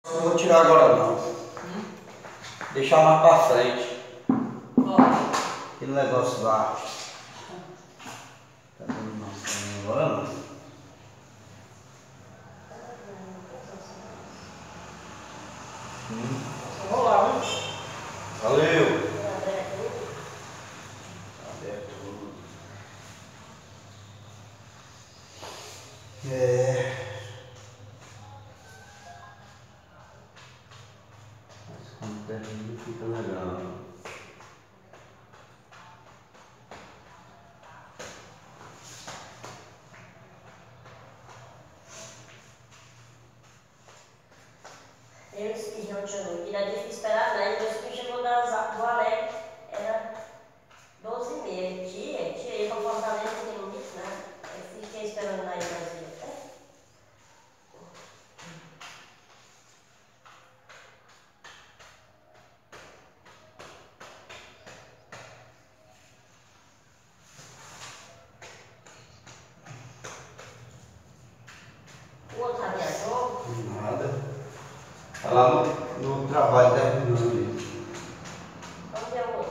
Não vou tirar agora não. Deixar mais pra frente. Aquele negócio lá. Tá dando não. Agora não. Vamos lá, viu? Valeu. Aberto tudo. Mas quando termina fica legal. Eu esqueci ontem, ainda tive que esperar, né? Depois que chegou do Alegre, era 12h30. Tia, ia pra Fortaleza, não tem muito, né? Eu fiquei esperando lá em Brasília até. O outro viajou? Nada. Tá lá no trabalho terminando ali. Onde é o outro?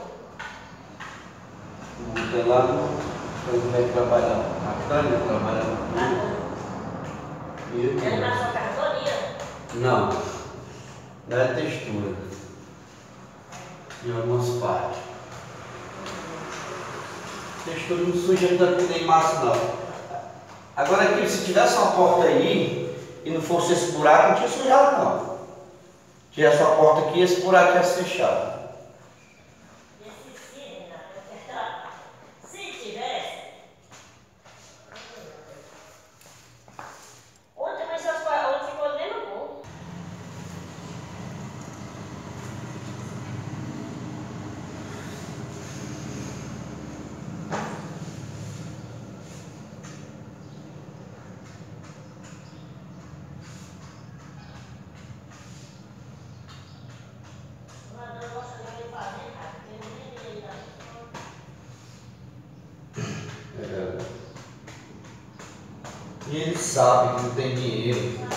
O outro é lá no. Ele vai trabalhar. A Cânia trabalha Ah, e ele. ele na sua cartoria? Não. Não é textura. Em algumas partes. Textura não suja tanto que nem massa não. Agora aqui, se tivesse uma porta aí e não fosse esse buraco, não tinha sujado não. Se tivesse uma porta aqui, esse buraco ia ser fechado. Se tivesse. Ontem, mas ontem ficou do mesmo cor. E ele sabe que não tem dinheiro.